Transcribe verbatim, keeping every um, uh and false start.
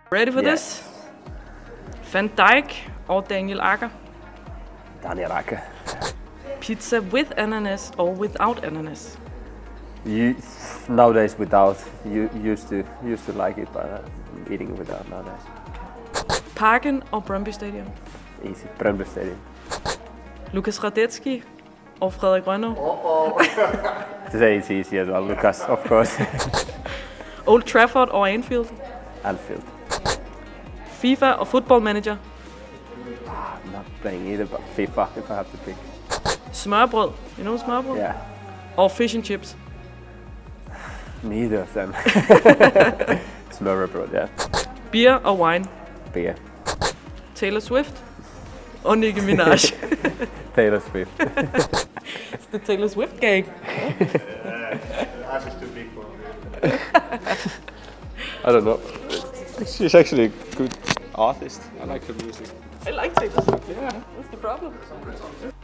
Ready for yes. this? Van Dijk og Daniel Akker. Daniel Akker. Pizza with ananas or without ananas? You, nowadays without. You used to used to like it, but I'm eating it without nowadays. Parken og Brøndby Stadium. Easy. Brøndby Stadium. Lukas Radetzky og Frederik Rønnow. Oh, oh. This is easy as well, Lucas, of course. Old Trafford og Anfield. Anfield. FIFA og Football Manager. I'm not playing either, but FIFA if I have to pick. Smørbrød. You know smørbrød? Yeah. Og fish and chips. Neither of them. Smørbrød, yeah. Beer og wine. Beer. Taylor Swift og Nicki Minaj. Taylor Swift. It's the Taylor Swift gang. I don't know. She's actually a good artist. I like her music. I like Taylor Swift. Yeah. What's the problem?